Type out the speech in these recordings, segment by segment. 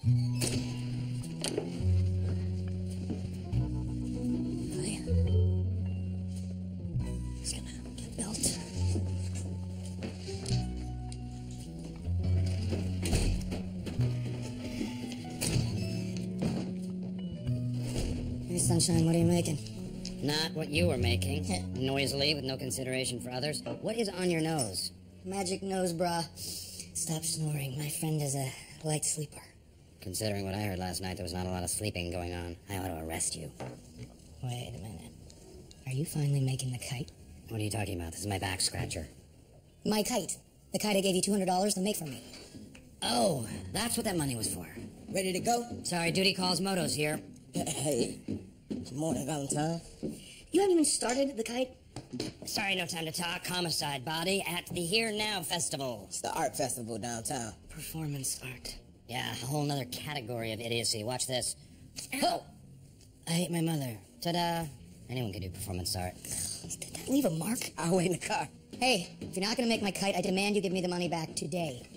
He's gonna get a belt. Hey, Sunshine, what are you making? Not what you were making, noisily with no consideration for others. What is on your nose? Magic nose bra. Stop snoring. My friend is a light sleeper. Considering what I heard last night, there was not a lot of sleeping going on. I ought to arrest you. Wait a minute. Are you finally making the kite? What are you talking about? This is my back scratcher. My kite. The kite I gave you $200 to make for me. Oh, that's what that money was for. Ready to go? Sorry, duty calls. Moto's here. Hey, good morning, Valentine. You haven't even started the kite? Sorry, no time to talk. Homicide body at the Here Now Festival. It's the art festival downtown. Performance art. Yeah, a whole nother category of idiocy. Watch this. Oh! I hate my mother. Ta-da! Anyone can do performance art. Did that leave a mark? I'll wait in the car. Hey, if you're not gonna make my kite, I demand you give me the money back today.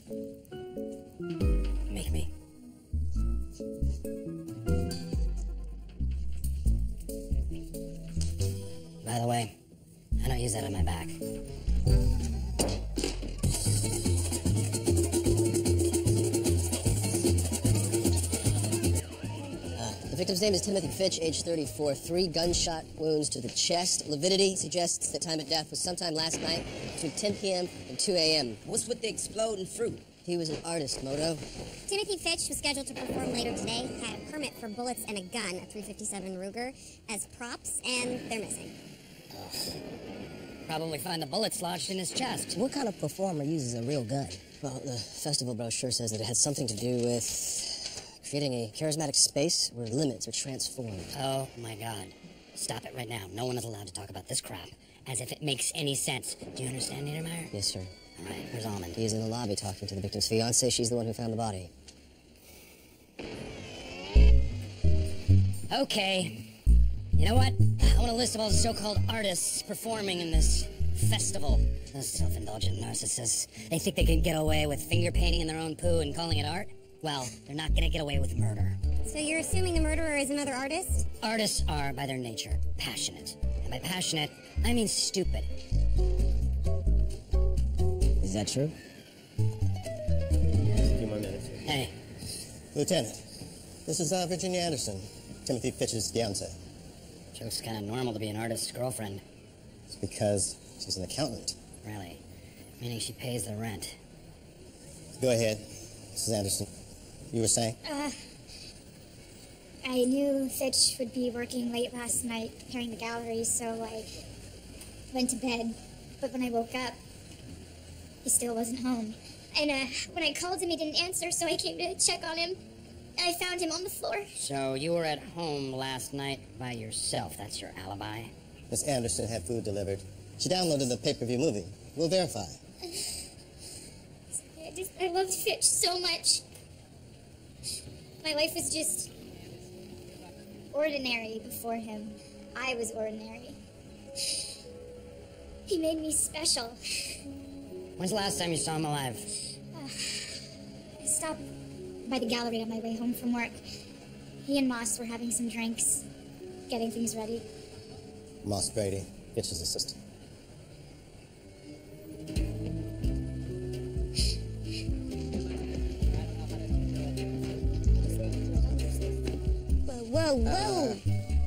Make me. By the way, I don't use that on my back. The victim's name is Timothy Fitch, age 34. 3 gunshot wounds to the chest. Lividity suggests the time of death was sometime last night between 10 p.m. and 2 a.m. What's with the exploding fruit? He was an artist, Moto. Timothy Fitch was scheduled to perform later today, had a permit for bullets and a gun, a .357 Ruger, as props, and they're missing. Probably find the bullets lodged in his chest. What kind of performer uses a real gun? Well, the festival brochure says that it had something to do with creating a charismatic space where limits are transformed. Oh, my God. Stop it right now. No one is allowed to talk about this crap as if it makes any sense. Do you understand, Niedermeyer? Yes, sir. All right, where's Almond? He is in the lobby talking to the victim's fiancée. She's the one who found the body. Okay. You know what? I want a list of all the so-called artists performing in this festival. Those self-indulgent narcissists. They think they can get away with finger painting in their own poo and calling it art? Well, they're not gonna get away with murder. So you're assuming the murderer is another artist? Artists are, by their nature, passionate. And by passionate, I mean stupid. Is that true? A few more minutes. Hey, Lieutenant, this is Virginia Anderson, Timothy Fitch's fiancée. joke's kind of normal to be an artist's girlfriend. It's because she's an accountant. Really. Meaning she pays the rent. Go ahead, Mrs. Anderson. You were saying? I knew Fitch would be working late last night preparing the gallery, so I went to bed. But when I woke up, he still wasn't home. And when I called him, he didn't answer, so I came to check on him. I found him on the floor. So you were at home last night by yourself. That's your alibi? Miss Anderson had food delivered. She downloaded the pay-per-view movie. We'll verify. I loved Fitch so much. My life was just ordinary before him. I was ordinary. He made me special. When's the last time you saw him alive? I stopped by the gallery on my way home from work. He and Moss were having some drinks, getting things ready. Moss Brady, Fitch's assistant. Whoa, whoa!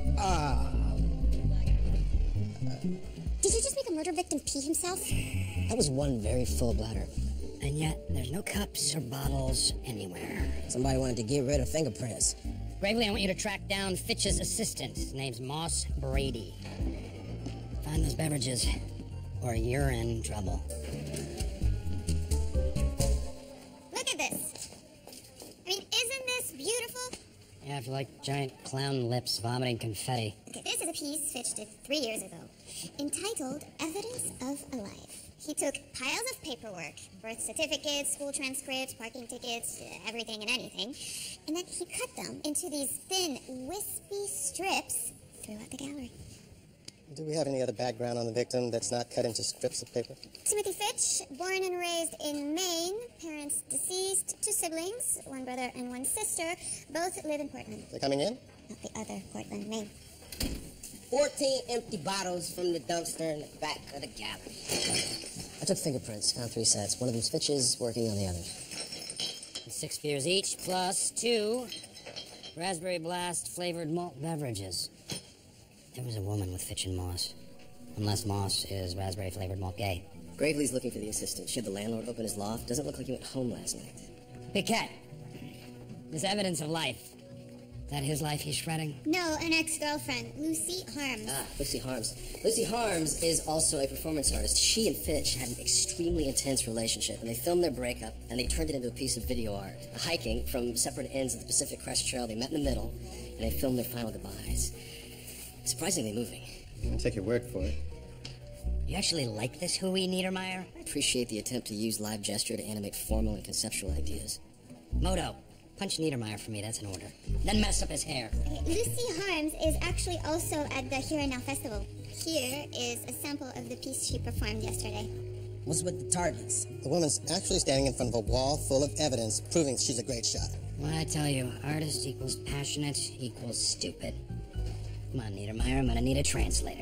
Did you just make a murder victim pee himself? That was one very full bladder. And yet, there's no cups or bottles anywhere. Somebody wanted to get rid of fingerprints. Gravely, I want you to track down Fitch's assistant. His name's Moss Brady. Find those beverages, or you're in trouble. Look at this. I mean, isn't this beautiful? Yeah, if you like giant clown lips vomiting confetti. Okay, this is a piece Fitch did 3 years ago, entitled Evidence of a Life. He took piles of paperwork, birth certificates, school transcripts, parking tickets, everything and anything, and then he cut them into these thin, wispy strips throughout the gallery. Do we have any other background on the victim that's not cut into strips of paper? Timothy Fitch, born and raised in Maine. Parents deceased. 2 siblings, 1 brother and 1 sister. Both live in Portland. They coming in? Not the other Portland, Maine. 14 empty bottles from the dumpster in the back of the gallery. I took fingerprints, found 3 sets. One of them's Fitch's, working on the other. 6 beers each, plus 2 Raspberry Blast flavored malt beverages. There was a woman with Fitch and Moss. Unless Moss is raspberry flavored malt gay. Gravely's looking for the assistant. She had the landlord open his loft. Doesn't look like he went home last night. Piquette. This evidence of life. Is that his life he's shredding? No, an ex-girlfriend, Lucy Harms. Ah, Lucy Harms. Lucy Harms is also a performance artist. She and Fitch had an extremely intense relationship, and they filmed their breakup, and they turned it into a piece of video art. Hiking from separate ends of the Pacific Crest Trail, they met in the middle, and they filmed their final goodbyes. Surprisingly moving. I'll take your word for it. You actually like this Huey Niedermeyer? I appreciate the attempt to use live gesture to animate formal and conceptual ideas. Moto, punch Niedermeyer for me, that's an order. Then mess up his hair. Okay, Lucy Harms is actually also at the Here and Now Festival. Here is a sample of the piece she performed yesterday. What's with the targets? The woman's actually standing in front of a wall full of evidence proving she's a great shot. What I tell you, artist equals passionate equals stupid. Come on, Niedermeyer, I'm gonna need a translator.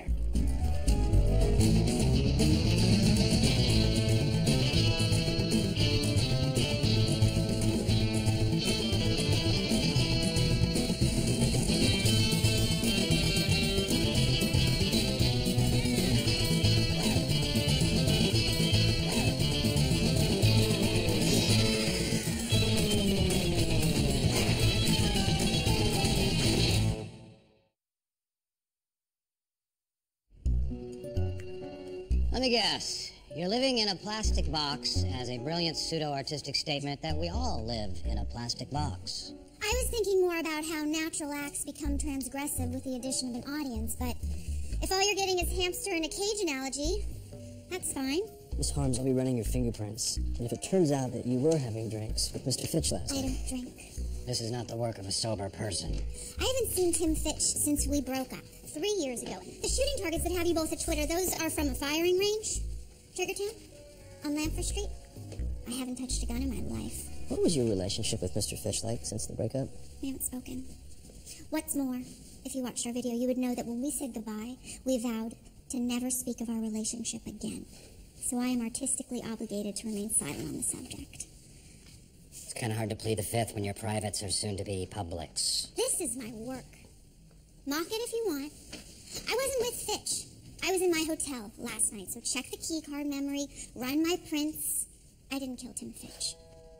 Let me guess. You're living in a plastic box as a brilliant pseudo-artistic statement that we all live in a plastic box. I was thinking more about how natural acts become transgressive with the addition of an audience, but if all you're getting is hamster in a cage analogy, that's fine. Miss Harms, I'll be running your fingerprints. And if it turns out that you were having drinks with Mr. Fitch last I night... don't drink. This is not the work of a sober person. I haven't seen Tim Fitch since we broke up 3 years ago. The shooting targets that have you both at Twitter, those are from a firing range? Triggertown? On Lanford Street? I haven't touched a gun in my life. What was your relationship with Mr. Fitch like since the breakup? We haven't spoken. What's more, if you watched our video, you would know that when we said goodbye, we vowed to never speak of our relationship again. So I am artistically obligated to remain silent on the subject. It's kind of hard to plead the fifth when your privates are soon to be publics. This is my work. Mock it if you want. I wasn't with Fitch. I was in my hotel last night, so check the keycard memory, run my prints. I didn't kill Tim Fitch.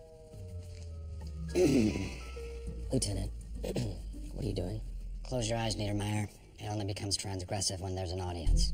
Lieutenant, what are you doing? Close your eyes, Niedermeyer. It only becomes transgressive when there's an audience.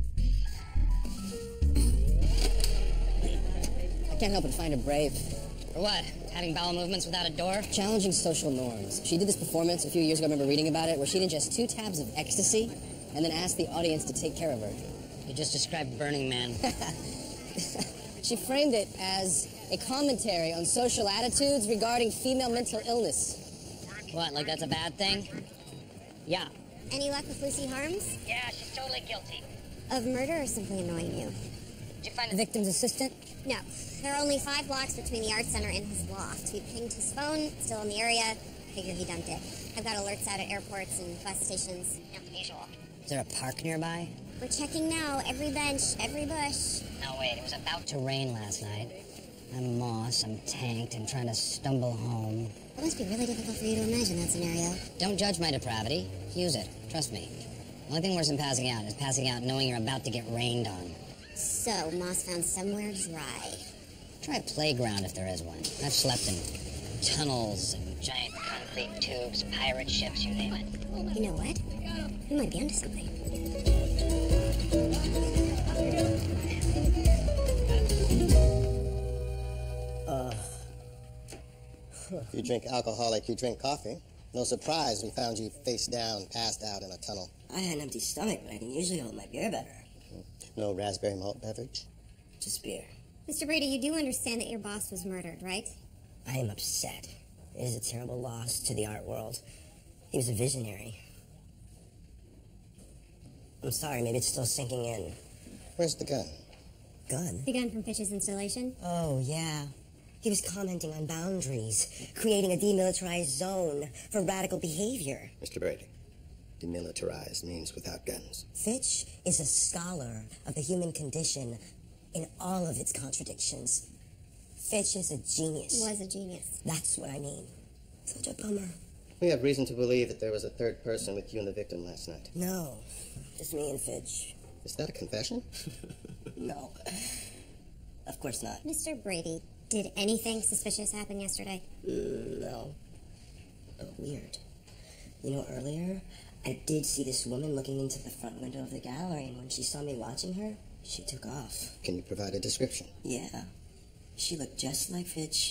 I can't help but find her brave. For what? Having bowel movements without a door? Challenging social norms. She did this performance a few years ago, I remember reading about it, where she did just 2 tabs of ecstasy and then asked the audience to take care of her. You just described Burning Man. She framed it as a commentary on social attitudes regarding female mental illness. What, like that's a bad thing? Yeah. Any luck with Lucy Harms? Yeah, she's totally guilty. Of murder or simply annoying you? Did you find the victim's assistant? No. There are only 5 blocks between the art center and his loft. We pinged his phone, still in the area. Figure he dumped it. I've got alerts out at airports and bus stations. Yeah, usual. Is there a park nearby? We're checking now. Every bench, every bush. No, wait, it was about to rain last night. I'm Moss, I'm tanked, I'm trying to stumble home. It must be really difficult for you to imagine that scenario. Don't judge my depravity. Use it. Trust me. The only thing worse than passing out is passing out knowing you're about to get rained on. So, Moss found somewhere dry. Try a playground if there is one. I've slept in tunnels and giant concrete tubes, pirate ships, you name it. You know what? We might be onto something. If you drink alcohol like you drink coffee, no surprise we found you face down, passed out in a tunnel. I had an empty stomach, but I can usually hold my beer better. No raspberry malt beverage? Just beer. Mr. Brady, you do understand that your boss was murdered, right? I am upset. It is a terrible loss to the art world. He was a visionary. I'm sorry, maybe it's still sinking in. Where's the gun? Gun? The gun from Fitch's installation? Oh, yeah. He was commenting on boundaries, creating a demilitarized zone for radical behavior. Mr. Brady, demilitarized means without guns. Fitch is a scholar of the human condition in all of its contradictions. Fitch is a genius. Was a genius. That's what I mean. Such a bummer. We have reason to believe that there was a third person with you and the victim last night. No, just me and Fitch. Is that a confession? No, of course not. Mr. Brady, did anything suspicious happen yesterday? No. Oh, weird. You know, earlier, I did see this woman looking into the front window of the gallery, and when she saw me watching her, she took off. Can you provide a description? Yeah. She looked just like Fitch.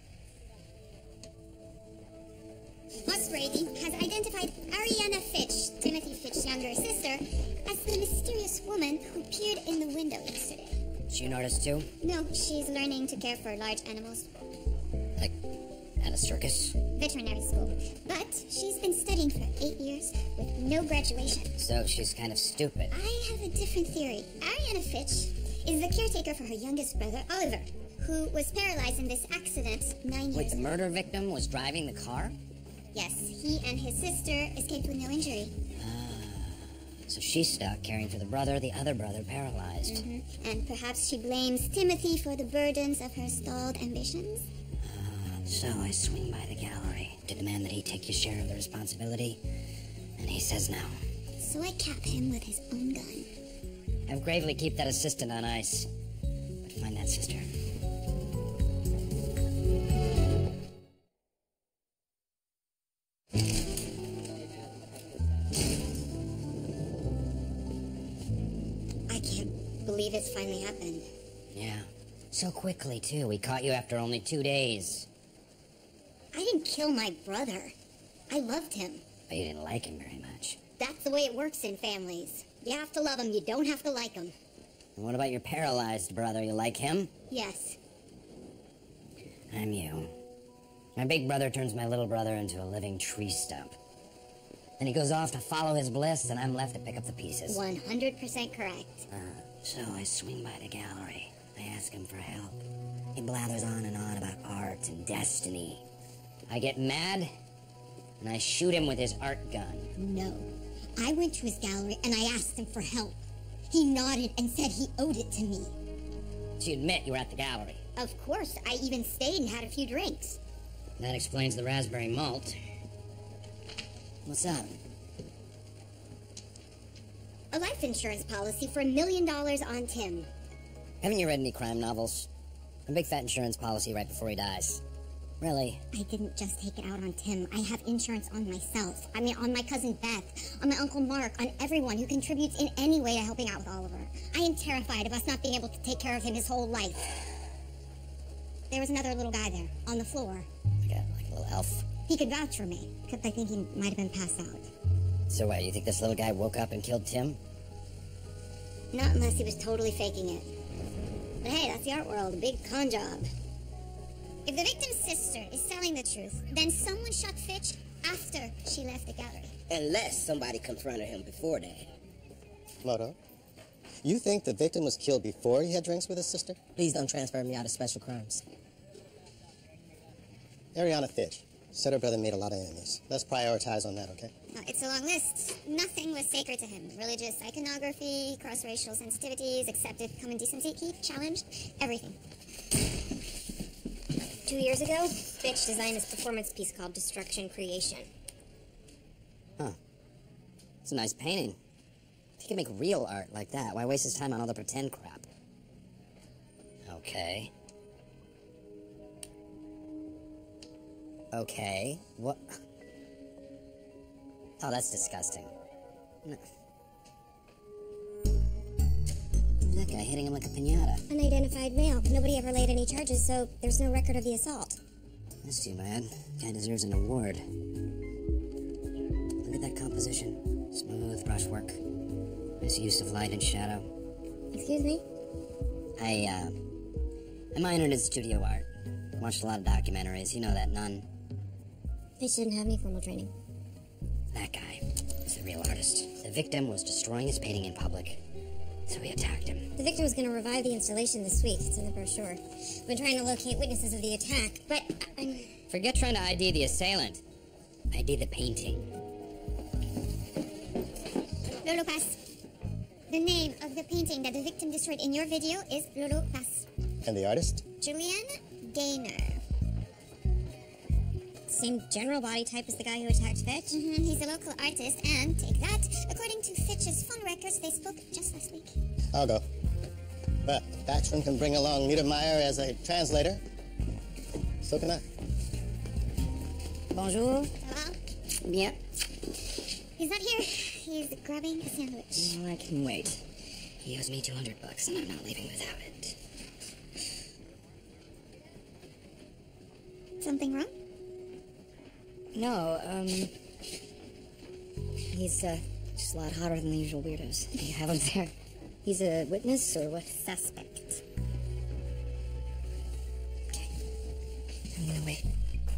Brady has identified Ariana Fitch, Timothy Fitch's younger sister, as the mysterious woman who appeared in the window yesterday. She an artist too? No, she's learning to care for large animals. Like at a circus? Veterinary school. But she's been studying for 8 years with no graduation. So she's kind of stupid. I have a different theory. Ariana Fitch is the caretaker for her youngest brother, Oliver, who was paralyzed in this accident 9 years Wait, the ago. murder victim was driving the car? Yes, he and his sister escaped with no injury. So she's stuck caring for the other brother paralyzed. And perhaps she blames Timothy for the burdens of her stalled ambitions? So I swing by the gallery to demand that he take his share of the responsibility, and he says no. So I cap him with his own gun. Have Gravely keep that assistant on ice, but find that sister. I can't believe it's finally happened. Yeah. So quickly, too. We caught you after only 2 days. I didn't kill my brother. I loved him. But you didn't like him very much. That's the way it works in families. You have to love him, you don't have to like him. And what about your paralyzed brother? You like him? Yes. I'm you. My big brother turns my little brother into a living tree stump. Then he goes off to follow his bliss, and I'm left to pick up the pieces. 100% correct. So I swing by the gallery. I ask him for help. He blathers on and on about art and destiny. I get mad, and I shoot him with his art gun. No. I went to his gallery and I asked him for help. He nodded and said he owed it to me. So you admit you were at the gallery. Of course, I even stayed and had a few drinks. That explains the raspberry malt. What's up? A life insurance policy for $1 million on Tim. Haven't you read any crime novels? A big fat insurance policy right before he dies. Really? I didn't just take it out on Tim. I have insurance on myself. I mean, on my cousin Beth, on my Uncle Mark, on everyone who contributes in any way to helping out with Oliver. I am terrified of us not being able to take care of him his whole life. There was another little guy there, on the floor. Like a little elf. He could vouch for me, except I think he might have been passed out. So what, you think this little guy woke up and killed Tim? Not unless he was totally faking it. But hey, that's the art world, a big con job. If the victim's sister is telling the truth, then someone shot Fitch after she left the gallery. Unless somebody confronted him before that. Moto, you think the victim was killed before he had drinks with his sister? Please don't transfer me out of special crimes. Ariana Fitch said her brother made a lot of enemies. Let's prioritize on that, okay? It's a long list. Nothing was sacred to him. Religious iconography, cross-racial sensitivities, accepted common decency. He challenged everything. 2 years ago, Fitch designed this performance piece called Destruction Creation. Huh. It's a nice painting. If he could make real art like that, why waste his time on all the pretend crap? Okay. Okay, what? Oh, that's disgusting. No. That guy hitting him like a piñata. Unidentified male. Nobody ever laid any charges, so there's no record of the assault. That's too bad. Guy deserves an award. Look at that composition. Smooth brushwork. Nice use of light and shadow. Excuse me? I minored in studio art. Watched a lot of documentaries. You know that, none. Fitch didn't have any formal training. That guy is the real artist. The victim was destroying his painting in public, so we attacked him. The victim was going to revive the installation this week. It's in the brochure. We've been trying to locate witnesses of the attack, but Forget trying to ID the assailant. ID the painting. Lolo Pass. The name of the painting that the victim destroyed in your video is Lolo Pass. And the artist? Julian Gaynor. Same general body type as the guy who attacked Fitch. He's a local artist, and take that. According to Fitch's phone records, they spoke just last week. I'll go. But if Backstrom can bring along Niedermeyer as a translator, so can I. Bonjour. Hello? Bien. He's not here. He's grabbing a sandwich. I can wait. He owes me $200, and I'm not leaving without it. Something wrong? No, he's, just a lot hotter than the usual weirdos you have him there. He's a witness, or what? Suspect. Okay. I'm gonna wait.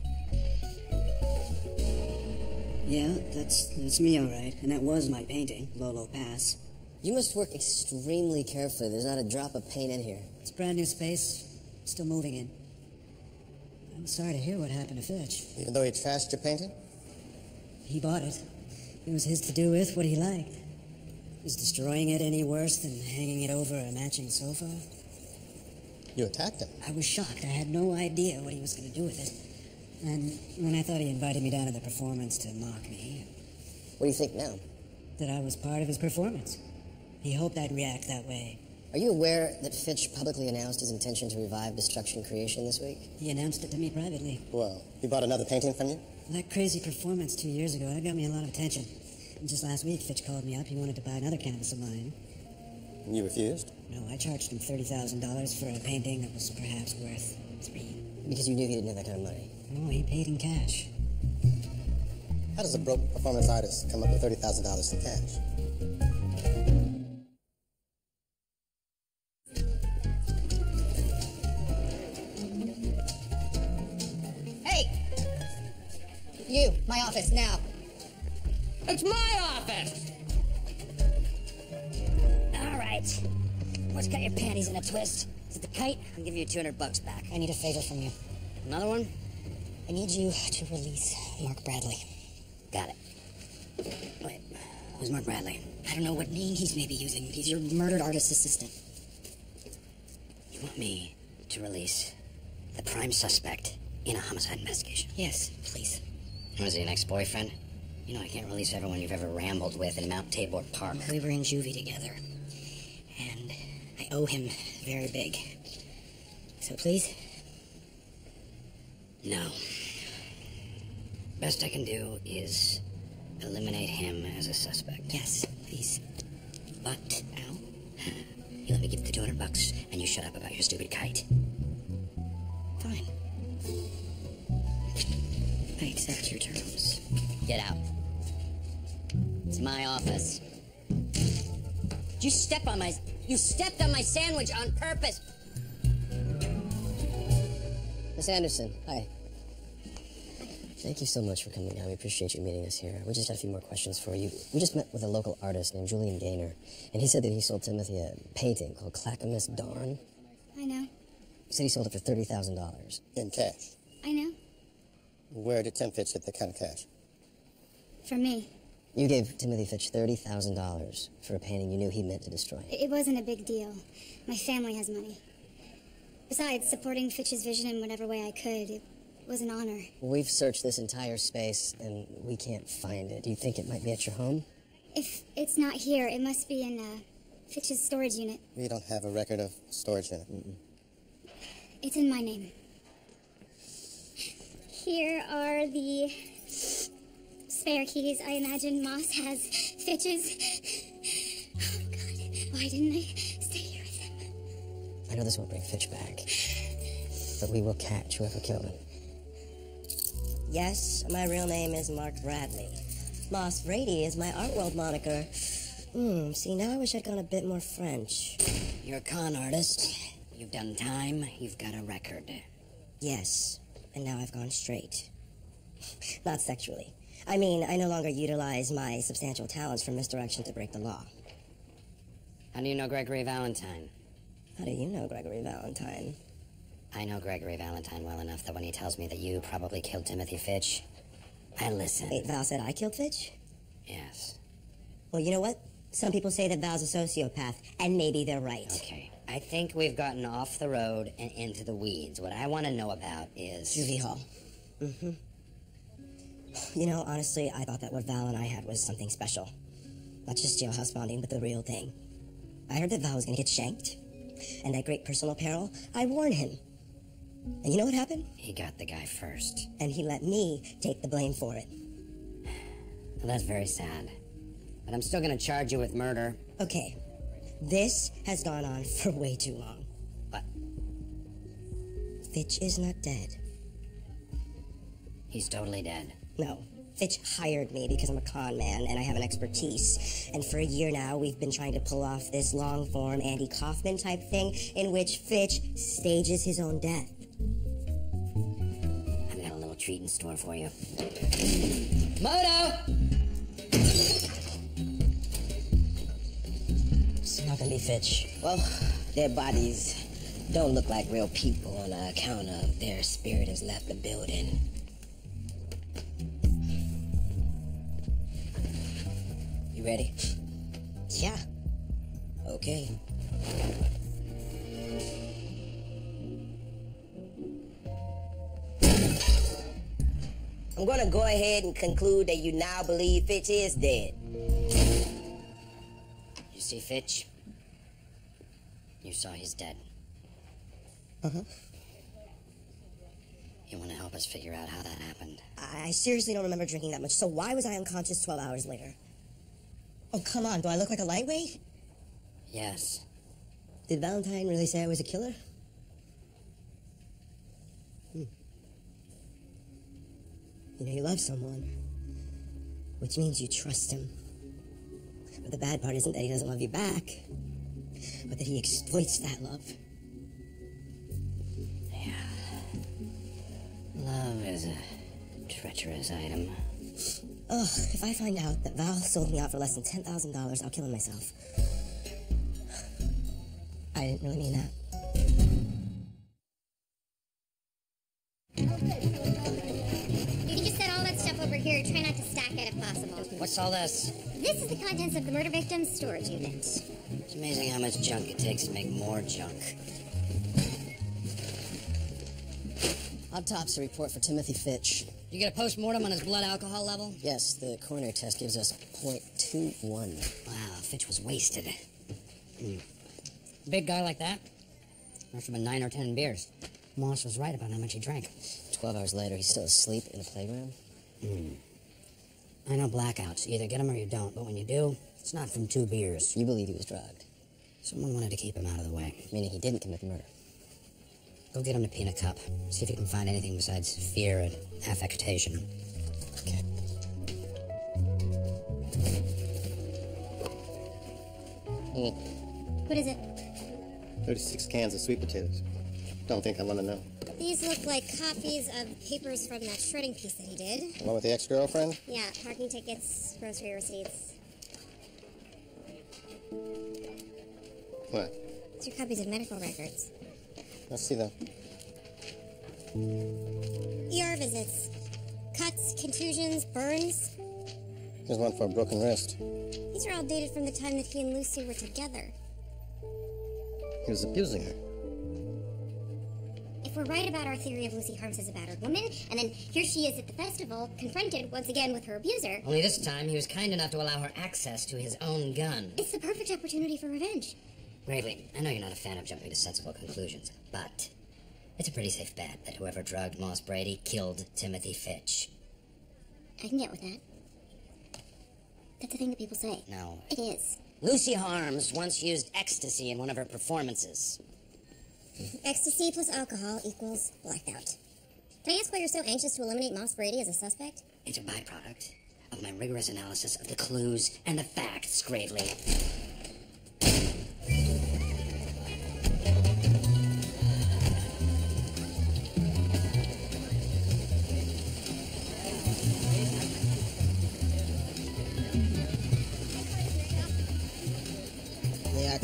Yeah, that's me, all right. And that was my painting, Lolo Pass. You must work extremely carefully. There's not a drop of paint in here. It's brand new space. Still moving in. I'm sorry to hear what happened to Fitch. Even though he trashed your painting? He bought it. It was his to do with what he liked. Is destroying it any worse than hanging it over a matching sofa? You attacked him. I was shocked. I had no idea what he was going to do with it. And when I thought he invited me down to the performance to mock me, What do you think now? that I was part of his performance. He hoped I'd react that way. Are you aware that Fitch publicly announced his intention to revive Destruction Creation this week? He announced it to me privately. Well, he bought another painting from you? That crazy performance 2 years ago, that got me a lot of attention. And just last week, Fitch called me up. He wanted to buy another canvas of mine. And you refused? No, I charged him $30,000 for a painting that was perhaps worth $3. Because you knew he didn't have that kind of money. No, he paid in cash. How does a broke performance artist come up with $30,000 in cash? Hey! You, my office, now. It's my office! All right. What's got your panties in a twist? Is it the kite? I'll give you $200 back. I need a favor from you. Another one? I need you to release Mark Bradley. Got it. Wait, who's Mark Bradley? I don't know what name he's maybe using. He's your murdered artist's assistant. You want me to release the prime suspect in a homicide investigation? Yes, please. Was he an ex-boyfriend? You know I can't release everyone you've ever rambled with in Mount Tabor Park. We were in juvie together. And I owe him very big. So please? No. Best I can do is eliminate him as a suspect. Yes, please. But, Al, you let me give you the $200 and you shut up about your stupid kite. Fine. I accept your terms. Get out. It's my office. You stepped on my sandwich on purpose. Miss Anderson, hi. Thank you so much for coming down. We appreciate you meeting us here. We just had a few more questions for you. We just met with a local artist named Julian Gaynor, and he said that he sold Timothy a painting called Clackamas Dawn. I know. He said he sold it for $30,000. In cash. I know. Where did Tim Fitch get that kind of cash? For me. You gave Timothy Fitch $30,000 for a painting you knew he meant to destroy. It wasn't a big deal. My family has money. Besides, supporting Fitch's vision in whatever way I could, it was an honor. We've searched this entire space, and we can't find it. Do you think it might be at your home? If it's not here, it must be in Fitch's storage unit. We don't have a record of storage unit. It's in my name. Here are the spare keys. I imagine Moss has Fitch's. Oh, God. Why didn't I stay here with him? I know this won't bring Fitch back, but we will catch whoever killed him. Yes, my real name is Mark Bradley. Moss Brady is my art world moniker. See, now I wish I'd gone a bit more French. You're a con artist. You've done time. You've got a record. Yes, and now I've gone straight. Not sexually. I mean, I no longer utilize my substantial talents from misdirection to break the law. How do you know Gregory Valentine? How do you know Gregory Valentine? I know Gregory Valentine well enough that when he tells me that you probably killed Timothy Fitch, I listen. Wait, Val said I killed Fitch? Yes. Well, you know what? Some people say that Val's a sociopath, and maybe they're right. Okay. I think we've gotten off the road and into the weeds. What I want to know about is... Juvie Hall. Mm-hmm. You know, honestly, I thought that what Val and I had was something special. Not just jailhouse bonding, but the real thing. I heard that Val was gonna get shanked. And at great personal peril, I warned him. And you know what happened? He got the guy first. And he let me take the blame for it. Well, that's very sad. But I'm still gonna charge you with murder. Okay. This has gone on for way too long. What? Fitch is not dead. He's totally dead. No. Fitch hired me because I'm a con man and I have an expertise. And for a year now, we've been trying to pull off this long-form Andy Kaufman type thing in which Fitch stages his own death. I've got a little treat in store for you. Moto! It's not gonna be Fitch. Well, their bodies don't look like real people on account of their spirit has left the building. You ready? Yeah. Okay. I'm gonna go ahead and conclude that you now believe Fitch is dead. You see Fitch? You saw he's dead. Uh-huh. You want to help us figure out how that happened? I seriously don't remember drinking that much, so why was I unconscious 12 hours later? Oh, come on, do I look like a lightweight? Yes. Did Valentine really say I was a killer? You know, you love someone, which means you trust him. But the bad part isn't that he doesn't love you back, but that he exploits that love. Yeah. Love is a treacherous item. Ugh, if I find out that Val sold me out for less than $10,000, I'll kill him myself. I didn't really mean that. You can just set all that stuff over here. Try not to stack it if possible. What's all this? This is the contents of the murder victim's storage unit. It's amazing how much junk it takes to make more junk. Autopsy report for Timothy Fitch. You get a post-mortem on his blood alcohol level? Yes, the coroner test gives us 0.21. Wow, Fitch was wasted. Big guy like that? Must have been 9 or 10 beers. Moss was right about how much he drank. 12 hours later, he's still asleep in the playground. I know blackouts. You either get them or you don't, but when you do, it's not from 2 beers. You believe he was drugged, Someone wanted to keep him out of the way. meaning he didn't commit the murder. Go get him the peanut cup. See if you can find anything besides fear and affectation. Okay. What is it? 36 cans of sweet potatoes. Don't think I want to know. These look like copies of papers from that shredding piece that he did. Along with the ex-girlfriend? Yeah, parking tickets, grocery receipts. What? These are copies of medical records. Let's see them. ER visits. Cuts, contusions, burns. There's one for a broken wrist. These are all dated from the time that he and Lucy were together. He was abusing her. If we're right about our theory of Lucy Harms as a battered woman, and then here she is at the festival, confronted once again with her abuser, Only this time, he was kind enough to allow her access to his own gun. it's the perfect opportunity for revenge. Gravely, I know you're not a fan of jumping to sensible conclusions, but it's a pretty safe bet that whoever drugged Moss Brady killed Timothy Fitch. I can get with that. That's a thing that people say. No. It is. Lucy Harms once used ecstasy in one of her performances. Ecstasy plus alcohol equals blackout. Can I ask why you're so anxious to eliminate Moss Brady as a suspect? It's a byproduct of my rigorous analysis of the clues and the facts, Gravely.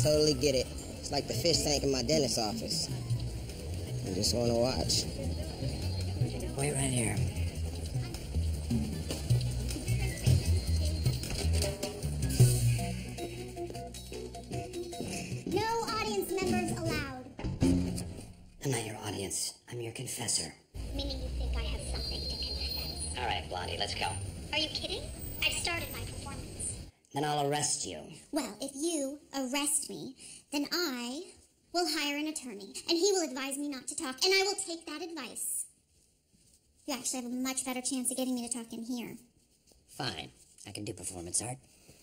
totally get it. It's like the fish tank in my dentist's office. I just want to watch. Wait right here. No audience members allowed. I'm not your audience. I'm your confessor. Meaning you think I have something to confess. All right, Blondie, let's go. Are you kidding? I've started my performance. Then I'll arrest you. Well, if you arrest me, then I will hire an attorney, and he will advise me not to talk, and I will take that advice. You actually have a much better chance of getting me to talk in here. Fine. I can do performance art.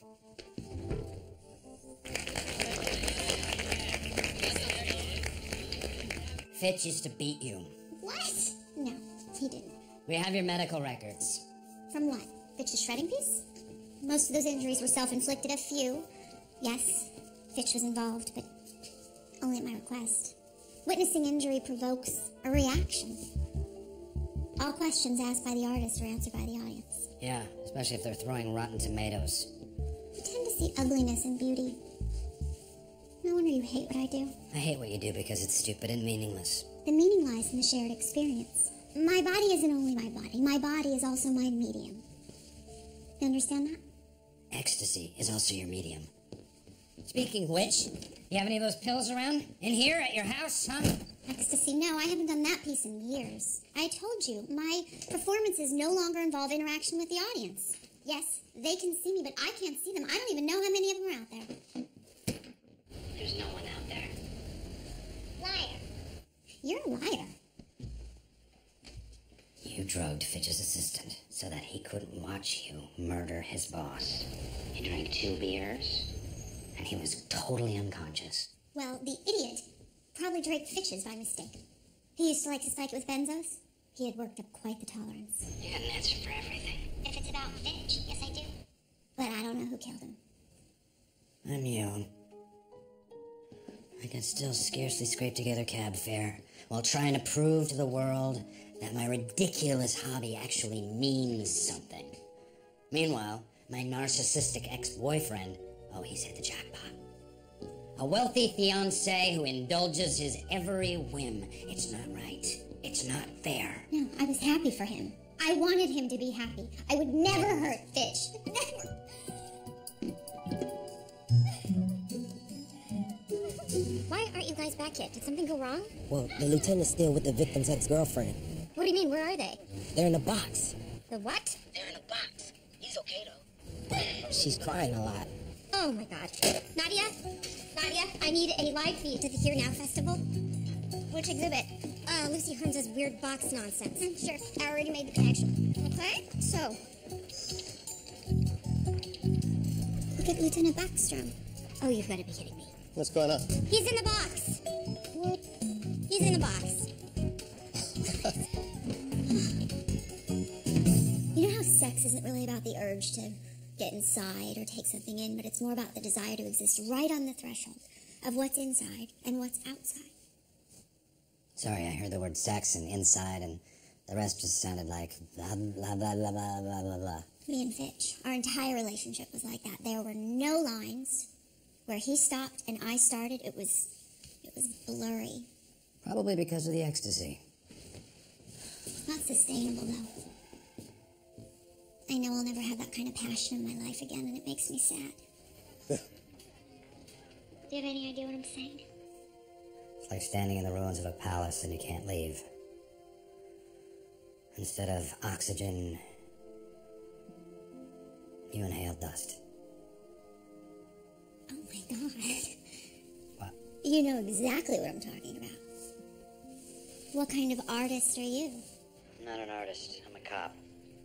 Fitch used to beat you. What? No, he didn't. We have your medical records. From what? Fitch's shredding piece? Most of those injuries were self-inflicted. A few. Yes, Fitch was involved, but only at my request. Witnessing injury provokes a reaction. All questions asked by the artist are answered by the audience. Yeah, especially if they're throwing rotten tomatoes. You tend to see ugliness in beauty. No wonder you hate what I do. I hate what you do because it's stupid and meaningless. The meaning lies in the shared experience. My body isn't only my body. My body is also my medium. You understand that? Ecstasy is also your medium. Speaking of which, you have any of those pills around? In here at your house, huh? Ecstasy? No, I haven't done that piece in years. I told you, my performances no longer involve interaction with the audience. Yes, they can see me, but I can't see them. I don't even know how many of them are out there. There's no one out there. Liar. You're a liar. You drugged Fitch's assistant so that he couldn't watch you murder his boss. He drank 2 beers, and he was totally unconscious. Well, the idiot probably drank Fitch's by mistake. He used to like to spike it with benzos. He had worked up quite the tolerance. You got an answer for everything. If it's about Fitch, yes I do. But I don't know who killed him. I'm you. I can still scarcely scrape together cab fare while trying to prove to the world that my ridiculous hobby actually means something. Meanwhile, my narcissistic ex-boyfriend, oh, he's hit the jackpot. A wealthy fiancé who indulges his every whim. It's not right. It's not fair. No, I was happy for him. I wanted him to be happy. I would never hurt Fitch. Never. Why aren't you guys back yet? Did something go wrong? Well, the lieutenant's still with the victim's ex-girlfriend. What do you mean? Where are they? They're in a box. The what? They're in a box. He's okay, though. She's crying a lot. Oh my god. Nadia? Nadia, I need a live feed to the Here Now Festival. Which exhibit? Lucy Harms's weird box nonsense. Sure, I already made the connection. Okay, so. Look at Lieutenant Backstrom. Oh, you've got to be kidding me. What's going on? He's in the box. What? He's in the box. You know how sex isn't really about the urge to get inside or take something in, but it's more about the desire to exist right on the threshold of what's inside and what's outside. Sorry, I heard the word sex and inside, and the rest just sounded like blah, blah, blah, blah, blah, blah, blah, blah. Me and Fitch, our entire relationship was like that. There were no lines. Where he stopped and I started, it was blurry. Probably because of the ecstasy. Not sustainable, though. I know I'll never have that kind of passion in my life again, and it makes me sad. Do you have any idea what I'm saying? It's like standing in the ruins of a palace and you can't leave. Instead of oxygen, you inhale dust. Oh my god. What? You know exactly what I'm talking about. What kind of artist are you? I'm not an artist. I'm a cop.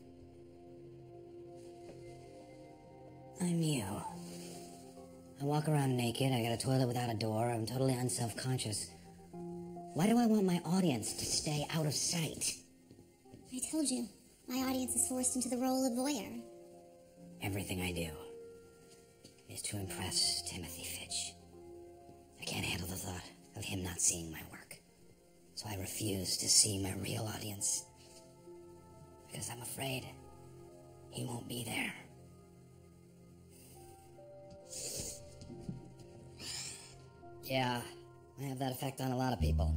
I'm you. I walk around naked, I got a toilet without a door, I'm totally unself-conscious. Why do I want my audience to stay out of sight? I told you, my audience is forced into the role of voyeur. Everything I do is to impress Timothy Fitch. I can't handle the thought of him not seeing my work. So I refuse to see my real audience. Because I'm afraid he won't be there. Yeah, I have that effect on a lot of people.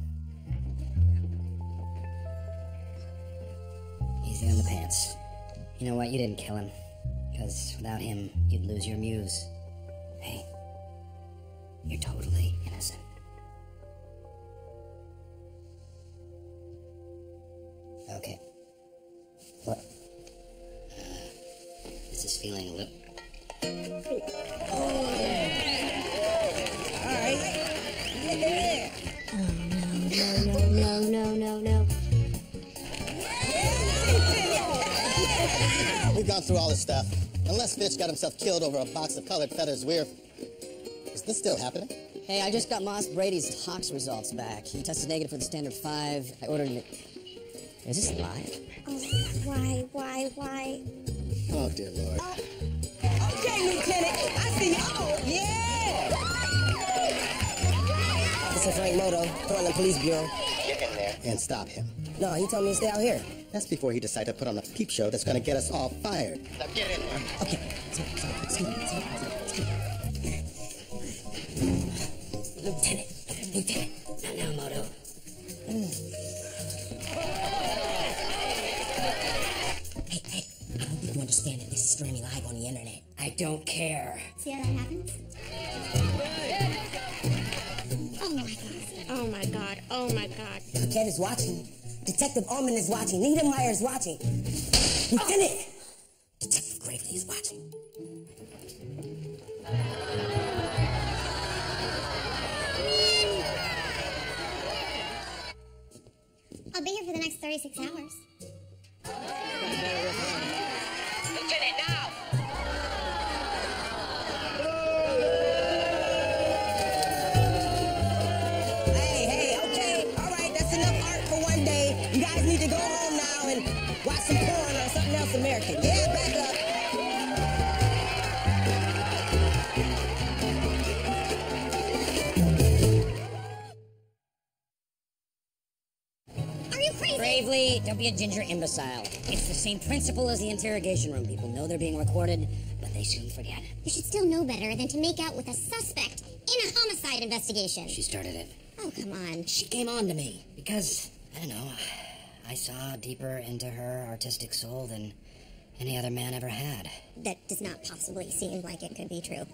Easy on the pants. You know what? You didn't kill him. Because without him, you'd lose your muse. Hey, you're totally innocent. Okay. What? This is feeling a little... No. We've gone through all this stuff. Unless Fitch got himself killed over a box of colored feathers, Is this still happening? Hey, I just got Moss Brady's tox results back. He tested negative for the standard 5. I ordered it. Is this live? Oh, why? Oh, dear Lord. Okay, Lieutenant. I see you. Oh, yeah. This is Frank Moto, Portland Police Bureau. Get in there and stop him. No, he told me to stay out here. That's before he decided to put on a peep show that's going to get us all fired. Now get in there. Okay. Excuse me. Lieutenant. Not now, Moto. Hey, I hope you understand that this is streaming live on the internet. I don't care. See how that happens? Oh my god. Ken is watching. Detective Ullman is watching. Niedermeyer is watching. Lieutenant! Detective Gravely is watching. I'll be here for the next 36 hours. Lieutenant, now! Hey, okay. All right, that's enough art for one day. You guys need to go home now and watch some porn or something else American. Yeah, back up. Are you crazy? Bravely, don't be a ginger imbecile. It's the same principle as the interrogation room. People know they're being recorded, but they soon forget. You should still know better than to make out with a suspect in a homicide investigation. She started it. Oh, come on. She came on to me because, I don't know, I saw deeper into her artistic soul than any other man ever had. That does not possibly seem like it could be true.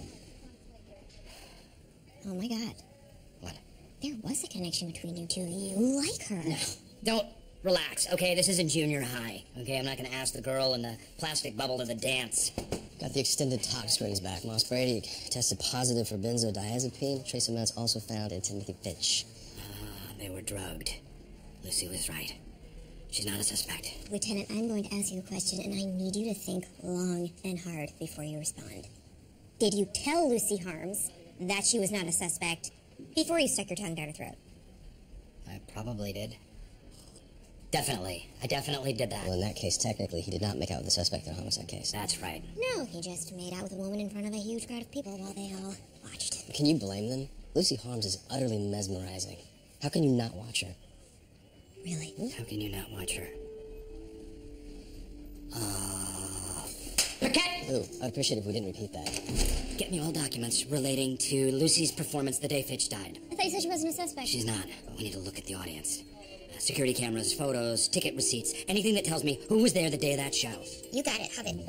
Oh my god. What? There was a connection between you two. You like her. No, don't relax, okay? This isn't junior high, okay? I'm not gonna ask the girl in the plastic bubble to the dance. Got the extended tox strings back. Moss Brady tested positive for benzodiazepine. Trace amounts also found in Timothy Fitch. They were drugged. Lucy was right. She's not a suspect. Lieutenant, I'm going to ask you a question, and I need you to think long and hard before you respond. Did you tell Lucy Harms that she was not a suspect before you stuck your tongue down her throat? I probably did. Definitely. I definitely did that. Well, in that case, technically, he did not make out with the suspect in a homicide case. That's right. No, he just made out with a woman in front of a huge crowd of people while they all watched. Can you blame them? Lucy Harms is utterly mesmerizing. How can you not watch her? Really? How can you not watch her? Paquette! Ooh, I'd appreciate it if we didn't repeat that. Get me all documents relating to Lucy's performance the day Fitch died. I thought you said she wasn't a suspect. She's not, but we need to look at the audience. Security cameras, photos, ticket receipts, anything that tells me who was there the day of that show. You got it. Have it.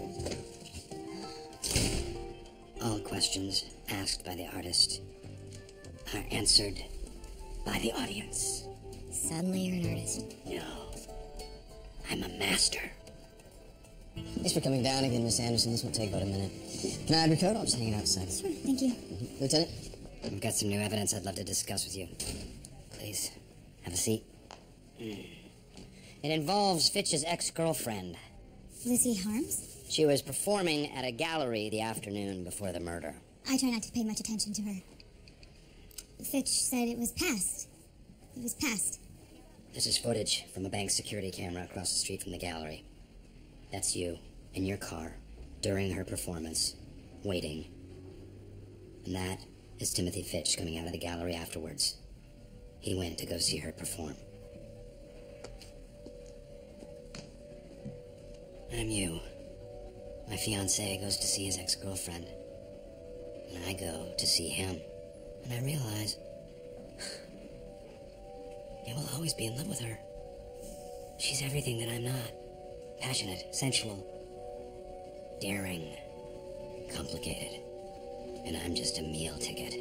All questions asked by the artist are answered by the audience. Suddenly you're an artist. No. I'm a master. Thanks for coming down again, Miss Anderson. This won't take about a minute. Can I have your coat? I'm just hanging outside. Sure, thank you. Lieutenant? I've got some new evidence I'd love to discuss with you. Please, have a seat. It involves Fitch's ex-girlfriend. Lucy Harms? She was performing at a gallery the afternoon before the murder. I try not to pay much attention to her. Fitch said it was past. It was past. This is footage from a bank security camera across the street from the gallery. That's you, in your car, during her performance, waiting. And that is Timothy Fitch coming out of the gallery afterwards. He went to go see her perform. I'm you. My fiancé goes to see his ex-girlfriend. And I go to see him. And I realize I will always be in love with her. She's everything that I'm not. Passionate, sensual, daring, complicated. And I'm just a meal ticket.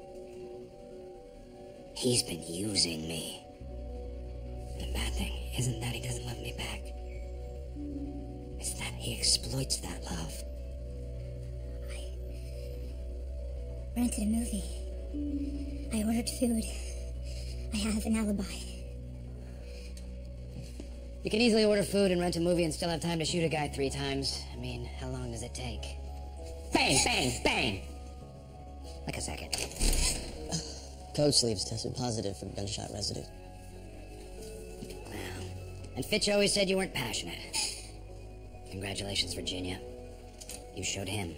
He's been using me. The bad thing isn't that he doesn't love me back. It's that he exploits that love. I rented a movie. I ordered food. I have an alibi. You can easily order food and rent a movie and still have time to shoot a guy 3 times. I mean, how long does it take? Bang, bang, bang! Like a second. Coat sleeves tested positive for gunshot residue. Wow. And Fitch always said you weren't passionate. Congratulations, Virginia. You showed him.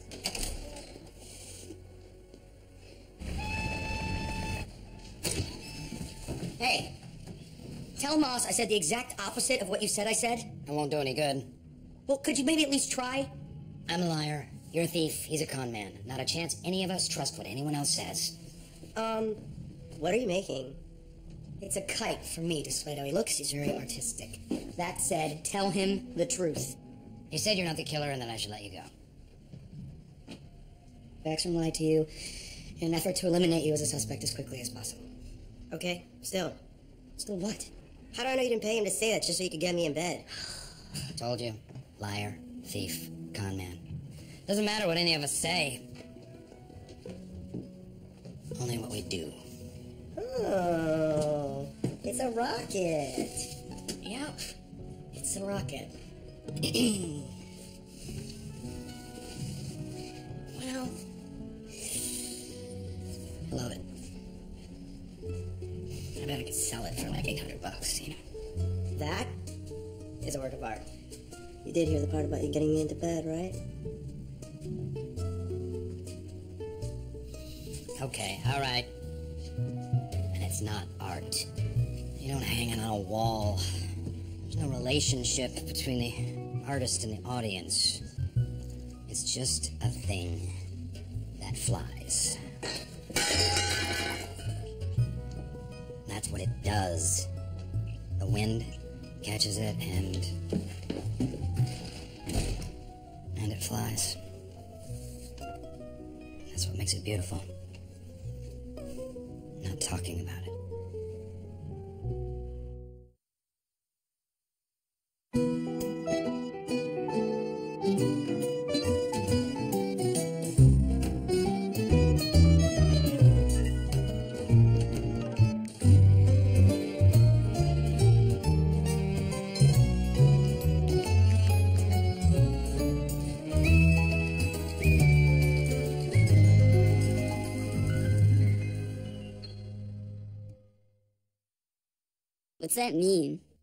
Hey! Tell Moss I said the exact opposite of what you said I said. It won't do any good. Well, could you maybe at least try? I'm a liar. You're a thief. He's a con man. Not a chance any of us trust what anyone else says. What are you making? It's a kite for me to display how he looks. He's very artistic. That said, tell him the truth. He said you're not the killer and that I should let you go. Backstrom lied to you in an effort to eliminate you as a suspect as quickly as possible. Okay, still. Still what? How do I know you didn't pay him to say that just so you could get me in bed? I told you. Liar, thief, con man. Doesn't matter what any of us say. Only what we do. Oh, it's a rocket. Yep. It's a rocket. Well, I love it. I bet I could sell it for like $800, you know? that is a work of art. You did hear the part about you getting me into bed, right? Okay, alright. And it's not art. You don't hang it on a wall. There's no relationship between the artist and the audience. It's just a thing that flies. That's what it does. The wind catches it and it flies. That's what makes it beautiful. Not talking about it. What's that mean?